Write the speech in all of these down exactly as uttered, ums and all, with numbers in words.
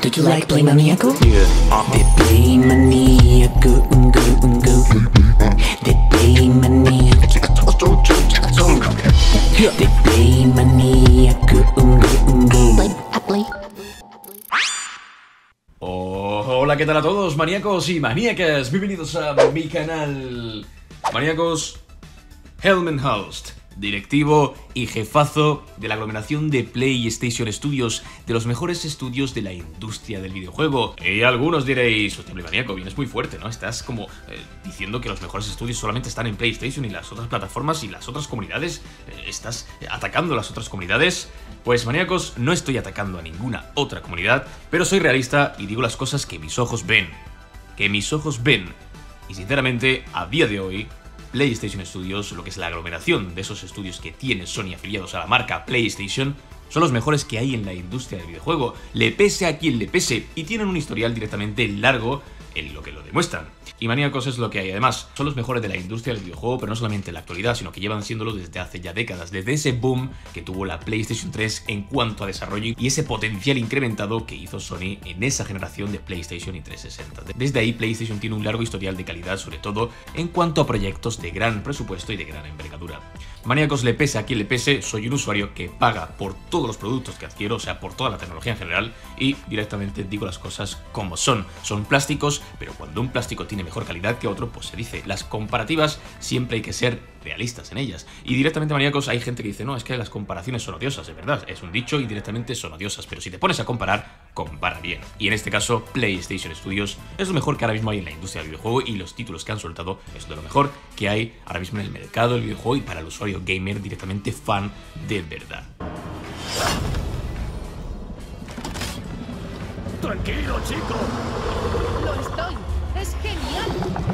Do you like Play Maníaco? Yeah. De Play Maníaco, un go, un go. De Play Maníaco. De Play Maníaco, un go, un go. Play, a play. Oh, hola, ¿qué tal a todos, maníacos y maníacas? Bienvenidos a mi canal. Maníacos, Helmut Holst, directivo y jefazo de la aglomeración de PlayStation Studios, de los mejores estudios de la industria del videojuego. Y algunos diréis, hostia, maníaco, vienes muy fuerte, ¿no? Estás como eh, diciendo que los mejores estudios solamente están en PlayStation y las otras plataformas y las otras comunidades. Eh, ¿Estás atacando a las otras comunidades? Pues, maníacos, no estoy atacando a ninguna otra comunidad, pero soy realista y digo las cosas que mis ojos ven. Que mis ojos ven. Y sinceramente, a día de hoy, PlayStation Studios, lo que es la aglomeración de esos estudios que tiene Sony afiliados a la marca PlayStation, son los mejores que hay en la industria del videojuego, le pese a quien le pese, y tienen un historial directamente largo en lo que lo demuestran. Y, maníacos, es lo que hay. Además, son los mejores de la industria del videojuego, pero no solamente en la actualidad, sino que llevan siéndolo desde hace ya décadas, desde ese boom que tuvo la PlayStation tres en cuanto a desarrollo y ese potencial incrementado que hizo Sony en esa generación de PlayStation y trescientos sesenta. Desde ahí, PlayStation tiene un largo historial de calidad, sobre todo en cuanto a proyectos de gran presupuesto y de gran envergadura. Maníacos, le pese a quien le pese, soy un usuario que paga por todos los productos que adquiero, o sea, por toda la tecnología en general, y directamente digo las cosas como son. Son plásticos, pero cuando un plástico tiene mejor calidad que otro, pues se dice. Las comparativas siempre hay que ser realistas en ellas. Y directamente, maníacos, hay gente que dice, no, es que las comparaciones son odiosas, es verdad, es un dicho y directamente son odiosas, pero si te pones a comparar, compara bien. Y en este caso, PlayStation Studios es lo mejor que ahora mismo hay en la industria del videojuego, y los títulos que han soltado es de lo mejor que hay ahora mismo en el mercado del videojuego y para el usuario gamer directamente fan de verdad. Tranquilo, chico. Lo estoy. Es genial.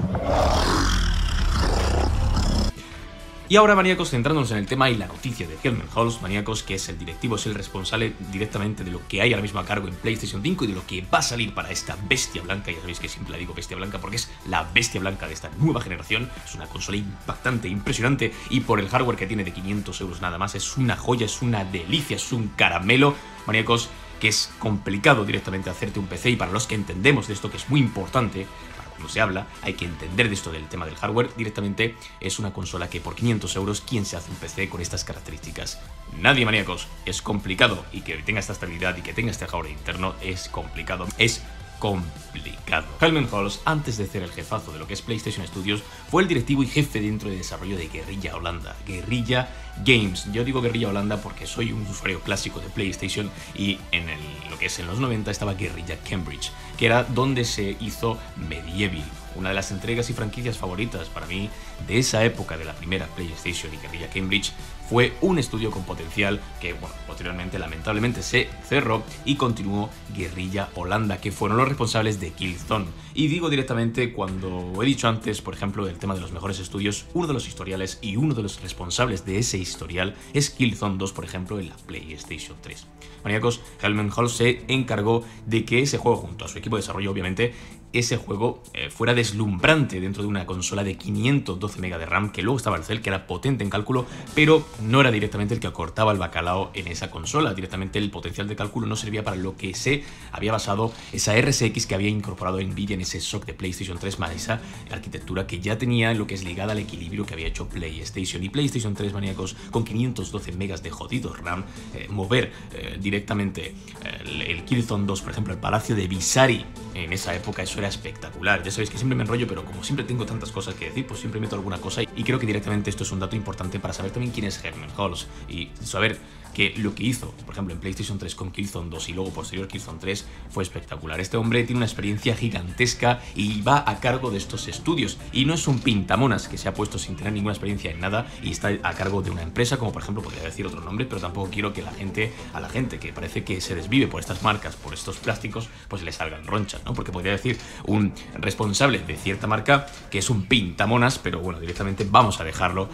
Y ahora, maníacos, centrándonos en el tema y la noticia de Helmut Holst, maníacos, que es el directivo, es el responsable directamente de lo que hay ahora mismo a cargo en PlayStation cinco y de lo que va a salir para esta bestia blanca. Ya sabéis que siempre la digo bestia blanca porque es la bestia blanca de esta nueva generación. Es una consola impactante, impresionante, y por el hardware que tiene de quinientos euros nada más, es una joya, es una delicia, es un caramelo, maníacos, que es complicado directamente hacerte un P C, y para los que entendemos de esto, que es muy importante, cuando se habla, hay que entender de esto del tema del hardware, directamente es una consola que por quinientos euros, ¿quién se hace un P C con estas características? Nadie, maníacos. Es complicado, y que tenga esta estabilidad y que tenga este hardware interno es complicado. Es complicado. Helmut Holst, antes de ser el jefazo de lo que es PlayStation Studios, fue el directivo y jefe dentro de desarrollo de Guerrilla Holanda, Guerrilla Games. Yo digo Guerrilla Holanda porque soy un usuario clásico de PlayStation, y en el, lo que es en los noventa estaba Guerrilla Cambridge, que era donde se hizo Medieval, una de las entregas y franquicias favoritas para mí de esa época de la primera PlayStation. Y Guerrilla Cambridge fue un estudio con potencial que, bueno, posteriormente lamentablemente se cerró, y continuó Guerrilla Holanda, que fueron los responsables de Killzone. Y digo directamente, cuando he dicho antes, por ejemplo, del tema de los mejores estudios, uno de los historiales y uno de los responsables de ese historial es Killzone dos, por ejemplo, en la PlayStation tres. Maníacos, Helmut Holst se encargó de que ese juego, junto a su equipo de desarrollo, obviamente, ese juego eh, fuera deslumbrante dentro de una consola de quinientos doce megas de RAM, que luego estaba el Cell, que era potente en cálculo, pero no era directamente el que acortaba el bacalao en esa consola. Directamente el potencial de cálculo no servía para lo que se había basado esa R S X que había incorporado Nvidia en ese S O C de PlayStation tres, más esa arquitectura que ya tenía en lo que es ligada al equilibrio que había hecho PlayStation. Y PlayStation tres, maníacos, con quinientos doce megas de jodidos RAM, eh, mover eh, directamente eh, el, el Killzone dos, por ejemplo, el Palacio de Visari, en esa época, eso era espectacular. Ya sabéis que siempre me enrollo, pero como siempre tengo tantas cosas que decir, pues siempre meto alguna cosa, y creo que directamente esto es un dato importante para saber también quién es Helmut Holst y saber que lo que hizo, por ejemplo, en PlayStation tres con Killzone dos y luego posterior Killzone tres fue espectacular. Este hombre tiene una experiencia gigantesca y va a cargo de estos estudios, y no es un pintamonas que se ha puesto sin tener ninguna experiencia en nada y está a cargo de una empresa, como por ejemplo podría decir otro nombre, pero tampoco quiero que la gente, a la gente que parece que se desvive por estas marcas, por estos plásticos, pues le salgan ronchas, ¿no? Porque podría decir un responsable de cierta marca que es un pintamonas, pero bueno, directamente vamos a dejarlo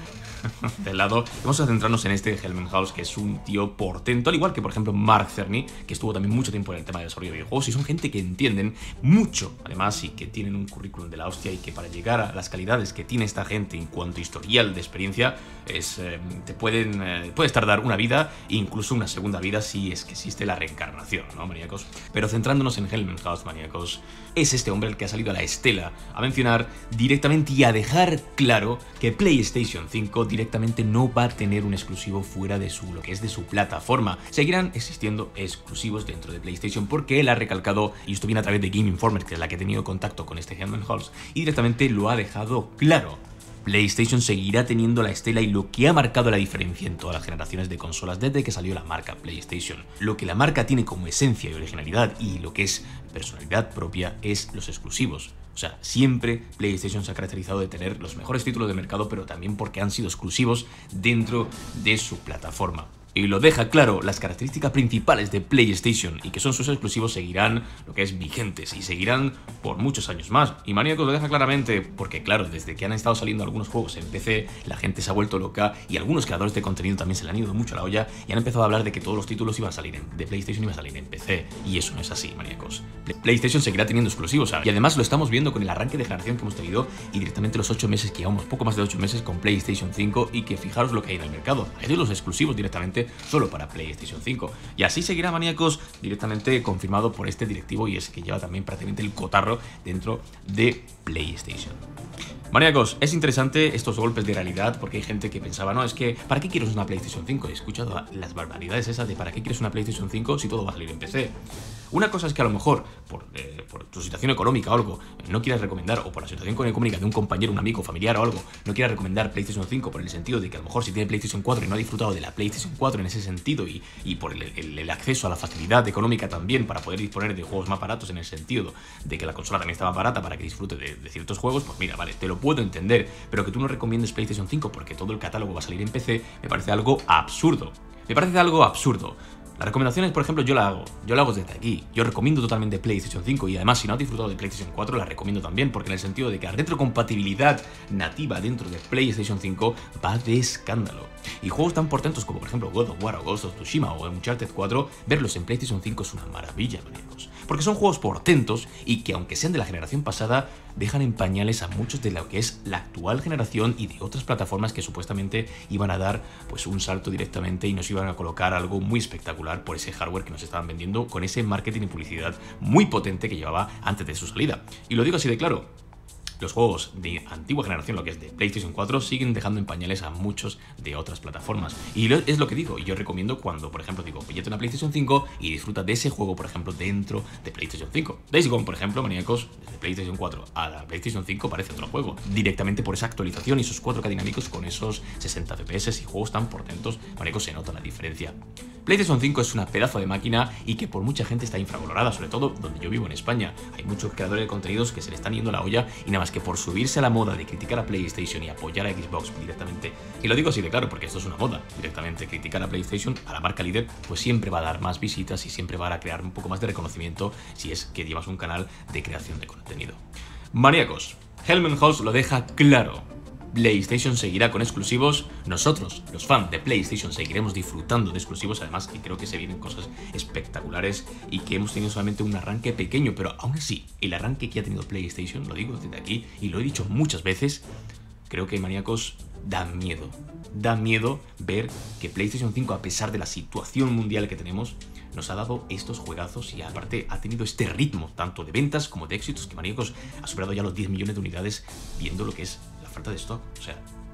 de lado, vamos a centrarnos en este Helmut House, que es un tío portento, al igual que por ejemplo Mark Cerny, que estuvo también mucho tiempo en el tema de desarrollo de videojuegos, y son gente que entienden mucho, además, y que tienen un currículum de la hostia, y que para llegar a las calidades que tiene esta gente en cuanto a historial de experiencia, es, eh, te pueden, eh, puedes tardar una vida, incluso una segunda vida, si es que existe la reencarnación, ¿no, maníacos? Pero centrándonos en Helmut House, maníacos, es este hombre el que ha salido a la estela a mencionar directamente y a dejar claro que PlayStation cinco directamente no va a tener un exclusivo fuera de su, lo que es de su plataforma. Seguirán existiendo exclusivos dentro de PlayStation, porque él ha recalcado, y esto viene a través de Game Informer, que es la que ha tenido contacto con este Helmut House, y directamente lo ha dejado claro. PlayStation seguirá teniendo la estela y lo que ha marcado la diferencia en todas las generaciones de consolas desde que salió la marca PlayStation. Lo que la marca tiene como esencia y originalidad y lo que es personalidad propia es los exclusivos. O sea, siempre PlayStation se ha caracterizado de tener los mejores títulos de mercado, pero también porque han sido exclusivos dentro de su plataforma. Y lo deja claro, las características principales de PlayStation y que son sus exclusivos seguirán lo que es vigentes y seguirán por muchos años más. Y Maníacos lo deja claramente porque, claro, desde que han estado saliendo algunos juegos en P C, la gente se ha vuelto loca y algunos creadores de contenido también se le han ido mucho a la olla y han empezado a hablar de que todos los títulos iban a salir en, de PlayStation iban a salir en P C. Y eso no es así, maníacos. PlayStation seguirá teniendo exclusivos, ¿sabes? Y además lo estamos viendo con el arranque de generación que hemos tenido y directamente los ocho meses que llevamos, poco más de ocho meses con PlayStation cinco, y que fijaros lo que hay en el mercado. Hay de los exclusivos directamente solo para PlayStation cinco. Y así seguirá, maníacos, directamente confirmado por este directivo, y es que lleva también prácticamente el cotarro dentro de PlayStation. Maníacos, es interesante estos golpes de realidad, porque hay gente que pensaba, no, es que ¿para qué quieres una PlayStation cinco? He escuchado las barbaridades esas de ¿para qué quieres una PlayStation cinco si todo va a salir en P C? Una cosa es que a lo mejor, por, eh, por tu situación económica o algo, no quieras recomendar, o por la situación económica de un compañero, un amigo, familiar o algo, no quieras recomendar PlayStation cinco por el sentido de que a lo mejor si tiene PlayStation cuatro y no ha disfrutado de la PlayStation cuatro en ese sentido, y, y por el, el, el acceso a la facilidad económica también para poder disponer de juegos más baratos, en el sentido de que la consola también está más barata para que disfrute de, de ciertos juegos, pues mira, vale, te lo puedo entender, pero que tú no recomiendes PlayStation cinco porque todo el catálogo va a salir en P C, me parece algo absurdo. Me parece algo absurdo. Las recomendaciones, por ejemplo, yo la hago, yo la hago desde aquí. Yo recomiendo totalmente PlayStation cinco, y además si no has disfrutado de PlayStation cuatro la recomiendo también, porque en el sentido de que la retrocompatibilidad nativa dentro de PlayStation cinco va de escándalo. Y juegos tan portentos como por ejemplo God of War o Ghost of Tsushima o Uncharted cuatro, verlos en PlayStation cinco es una maravilla, amigos. Porque son juegos portentos y que, aunque sean de la generación pasada, dejan en pañales a muchos de lo que es la actual generación y de otras plataformas que supuestamente iban a dar pues un salto directamente y nos iban a colocar algo muy espectacular por ese hardware que nos estaban vendiendo, con ese marketing y publicidad muy potente que llevaba antes de su salida. Y lo digo así de claro. Los juegos de antigua generación, lo que es de PlayStation cuatro, siguen dejando en pañales a muchos de otras plataformas. Y es lo que digo, y yo recomiendo cuando, por ejemplo, digo, píllate una PlayStation cinco y disfruta de ese juego, por ejemplo, dentro de PlayStation cinco. Days Gone, por ejemplo, maníacos, desde PlayStation cuatro a la PlayStation cinco parece otro juego, directamente por esa actualización y esos cuatro K dinámicos con esos sesenta F P S y juegos tan portentos, maníacos, se nota la diferencia. PlayStation cinco es una pedazo de máquina y que por mucha gente está infravalorada, sobre todo donde yo vivo en España. Hay muchos creadores de contenidos que se le están yendo la olla y nada más que por subirse a la moda de criticar a PlayStation y apoyar a Xbox directamente. Y lo digo así de claro porque esto es una moda, directamente criticar a PlayStation, a la marca líder, pues siempre va a dar más visitas y siempre va a crear un poco más de reconocimiento si es que llevas un canal de creación de contenido. Maníacos, Helmut House lo deja claro. PlayStation seguirá con exclusivos, nosotros, los fans de PlayStation, seguiremos disfrutando de exclusivos, además que creo que se vienen cosas espectaculares y que hemos tenido solamente un arranque pequeño, pero aún así, el arranque que ha tenido PlayStation, lo digo desde aquí y lo he dicho muchas veces, creo que, maníacos, da miedo, da miedo ver que PlayStation cinco, a pesar de la situación mundial que tenemos, nos ha dado estos juegazos y aparte ha tenido este ritmo, tanto de ventas como de éxitos, que, maníacos, ha superado ya los diez millones de unidades viendo lo que es falta de stock, o sea,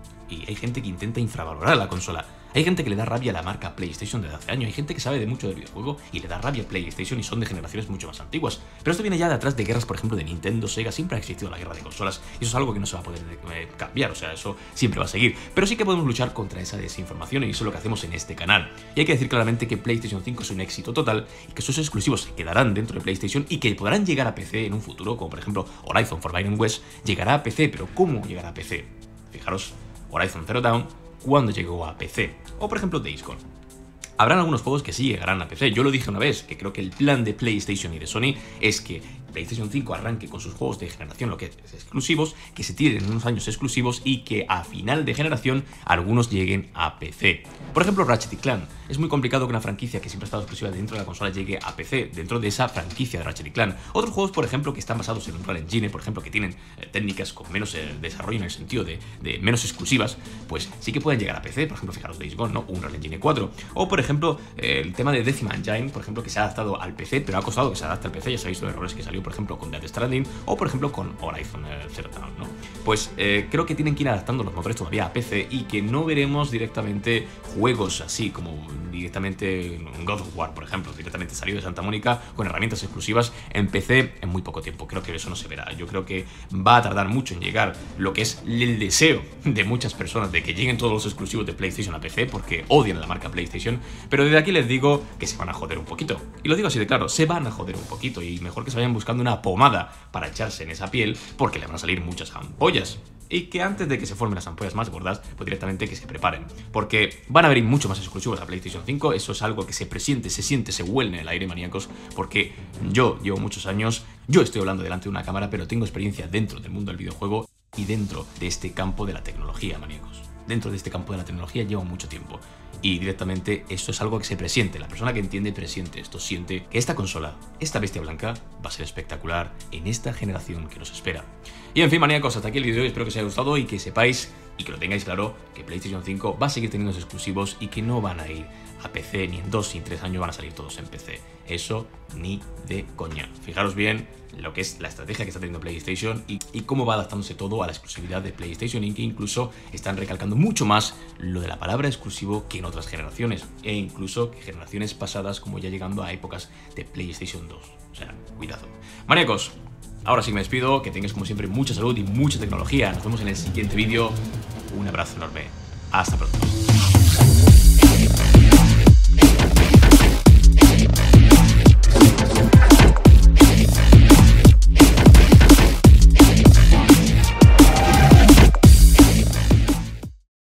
y hay gente que intenta infravalorar la consola. Hay gente que le da rabia a la marca PlayStation desde hace años, hay gente que sabe de mucho del videojuego y le da rabia a PlayStation y son de generaciones mucho más antiguas. Pero esto viene ya de atrás de guerras, por ejemplo, de Nintendo, Sega, siempre ha existido la guerra de consolas y eso es algo que no se va a poder eh, cambiar, o sea, eso siempre va a seguir. Pero sí que podemos luchar contra esa desinformación y eso es lo que hacemos en este canal. Y hay que decir claramente que PlayStation cinco es un éxito total y que sus exclusivos se quedarán dentro de PlayStation y que podrán llegar a P C en un futuro, como por ejemplo Horizon Forbidden West llegará a P C, pero ¿cómo llegará a P C? Fijaros, Horizon Zero Dawn, cuando llegó a P C, o por ejemplo Days Gone. Habrán algunos juegos que sí llegarán a P C, yo lo dije una vez, que creo que el plan de PlayStation y de Sony es que PlayStation cinco arranque con sus juegos de generación, lo que es exclusivos, que se tiren en unos años exclusivos y que a final de generación algunos lleguen a P C. Por ejemplo, Ratchet y Clank. Es muy complicado que una franquicia que siempre ha estado exclusiva dentro de la consola llegue a P C, dentro de esa franquicia de Ratchet y Clank. Otros juegos, por ejemplo, que están basados en Unreal Engine, por ejemplo, que tienen eh, técnicas con menos eh, desarrollo en el sentido de, de menos exclusivas, pues sí que pueden llegar a P C. Por ejemplo, fijaros Days Gone, ¿no? Unreal Engine cuatro. O, por ejemplo, eh, el tema de Decima Engine, por ejemplo, que se ha adaptado al P C, pero ha costado que se adapte al P C. Ya sabéis los errores que salió, por ejemplo, con Death Stranding o, por ejemplo, con Horizon eh, Zero Dawn, ¿no? Pues eh, creo que tienen que ir adaptando los motores todavía a P C y que no veremos directamente juegos así como directamente God of War, por ejemplo, directamente salido de Santa Mónica con herramientas exclusivas en P C en muy poco tiempo. Creo que eso no se verá. Yo creo que va a tardar mucho en llegar lo que es el deseo de muchas personas de que lleguen todos los exclusivos de PlayStation a P C porque odian la marca PlayStation, pero desde aquí les digo que se van a joder un poquito. Y lo digo así de claro, se van a joder un poquito y mejor que se vayan buscando una pomada para echarse en esa piel porque le van a salir muchas ampollas. Y que antes de que se formen las ampollas más gordas, pues directamente que se preparen. Porque van a venir mucho más exclusivos a PlayStation cinco. Eso es algo que se presiente, se siente, se huele en el aire, maníacos. Porque yo llevo muchos años, yo estoy hablando delante de una cámara, pero tengo experiencia dentro del mundo del videojuego y dentro de este campo de la tecnología, maníacos. Dentro de este campo de la tecnología llevo mucho tiempo. Y directamente esto es algo que se presiente. La persona que entiende presiente esto, siente que esta consola, esta bestia blanca, va a ser espectacular en esta generación que nos espera. Y en fin, maníacos, hasta aquí el vídeo. Espero que os haya gustado y que sepáis y que lo tengáis claro que PlayStation cinco va a seguir teniendo exclusivos y que no van a ir a P C ni en dos ni en tres años van a salir todos en P C. Eso ni de coña. Fijaros bien lo que es la estrategia que está teniendo PlayStation y, y cómo va adaptándose todo a la exclusividad de PlayStation y que incluso están recalcando mucho más lo de la palabra exclusivo que en otras generaciones e incluso que generaciones pasadas como ya llegando a épocas de PlayStation dos. O sea, cuidado. Maníacos, ahora sí me despido, que tengáis como siempre mucha salud y mucha tecnología. Nos vemos en el siguiente vídeo. Un abrazo enorme. Hasta pronto.